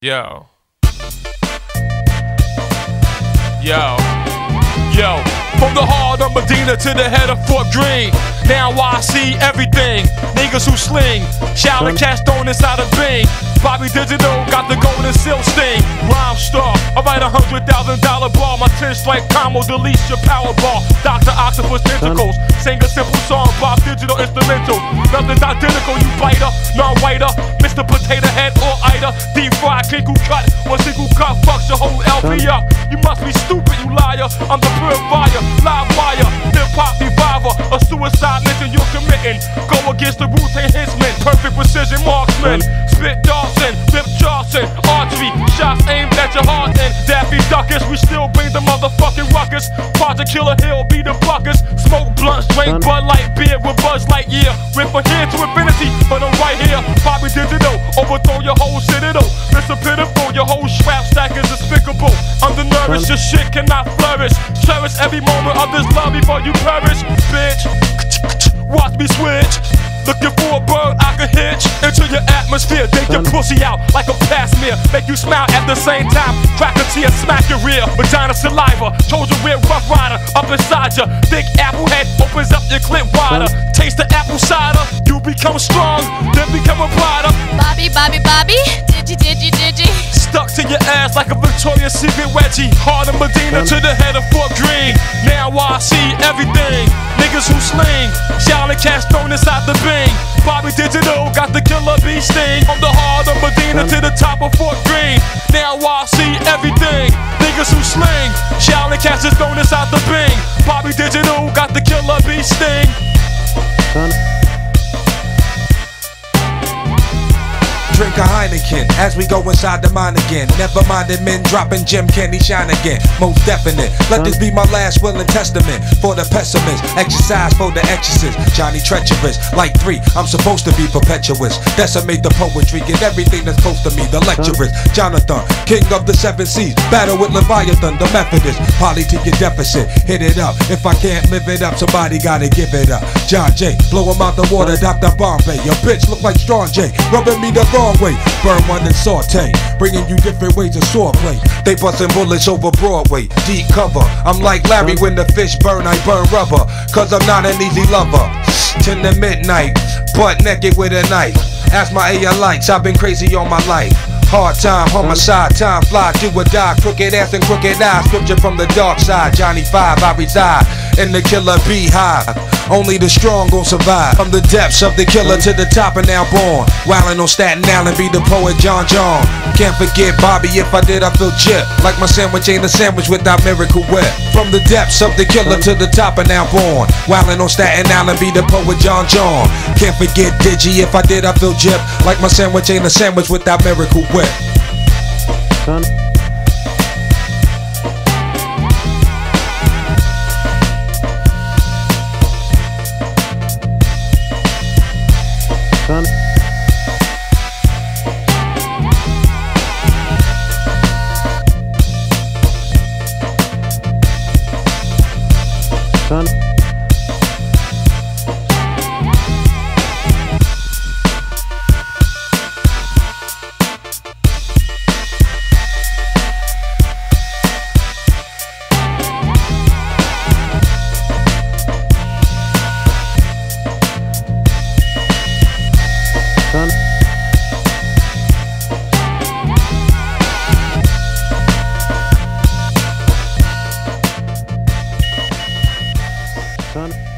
Yo. Yo. Yo. From the heart of Medina to the head of Fort Greene. Now I see everything. Niggas who sling. Shouting cast thrown inside a Bing. Bobby Digital got the golden seal sting. Rhyme star. I write $100,000 bar. My 10-strike combo deletes your power bar. Dr. Octopus tentacles. Sing a simple song. Bob Digital instrumental. Nothing's identical, you biter. Non-whiter. Mr. Potato Head or Ida. Deep fried, kinky cut. One single cut fucks your whole LP up. You must be stupid, you liar. I'm the purifier. Live wire. Hip-hop reviver. A suicide mission you're committing. Go against the Wu-Tang Henchmen. Perfect precision marksman. Spit Dawson. Rip Charleston. Archery. Shots aimed at your heart and Daffy Duckers. We still bring the motherfucking ruckus. Project Killer Hill be the buckers. Smoke blunts. Drink Bud Light beer with Buzz Lightyear. Rip from here to infinity. But I'm right here. Bobby Digital. Overthrow your whole citadel. Mr. Pitiful. Your whole strap stack is despicable. Undernourished. Your shit cannot flourish. Cherish every moment of this love before you perish. Bitch. Watch me switch. Looking for a bird I can hitch into your atmosphere. Take your pussy out like a past-meal. Make you smile at the same time. Crack a tear, smack your rear. Vagina saliva. Trojan rear rough rider. Up inside ya. Thick apple head opens up your clip wider. Taste the apple cider. You become strong, then become a rider. Bobby, Bobby, Bobby. Digi. Stuck to your ass like a Victoria's Secret wedgie. Heart of Medina to the head of Fort Greene. Now I see everything. Niggas who sling. Shouting cast thrown inside the Bing. Bobby Digital got the killer bee sting. From the heart of Medina to the top of Fort Greene. Now I see everything. Niggas who sling. Shouting cast is thrown inside the Bing. Bobby Digital got the killer bee sting. Drink a Heineken as we go inside the mine again. Never minded men dropping Jim Candy shine again. Most definite. Let this be my last will and testament for the pessimist. Exercise for the exorcist. Johnny treacherous. Like 3, I'm supposed to be perpetuous. Decimate the poetry. Get everything that's close to me. The lecturist. Jonathan, king of the 7 seas. Battle with Leviathan, the Methodist. Poly to your deficit. Hit it up. If I can't live it up, somebody gotta give it up. John Jay, blow him out the water. Dr. Bombay. Your bitch look like Strong J. Rubbing me the wrong way. Burn one and saute, bringing you different ways of swordplay. They busting bullets over Broadway, deep cover. I'm like Larry when the fish burn, I burn rubber. Cause I'm not an easy lover. 10 to midnight, butt naked with a knife. Ask my AR lights, I've been crazy all my life. Hard time, homicide, time fly, do or die. Crooked ass and crooked eyes, scripture from the dark side. Johnny 5, I reside in the killer beehive. Only the strong gon' survive. From the depths of the killer to the top and now born. Wildin' on Staten Island, be the poet John. Can't forget Bobby, if I did I feel chip. Like my sandwich ain't a sandwich without Miracle Whip. From the depths of the killer to the top and now born. Wildin' on Staten Island, be the poet John. Can't forget Digi, if I did I feel chip. Like my sandwich ain't a sandwich without Miracle Whip. Son.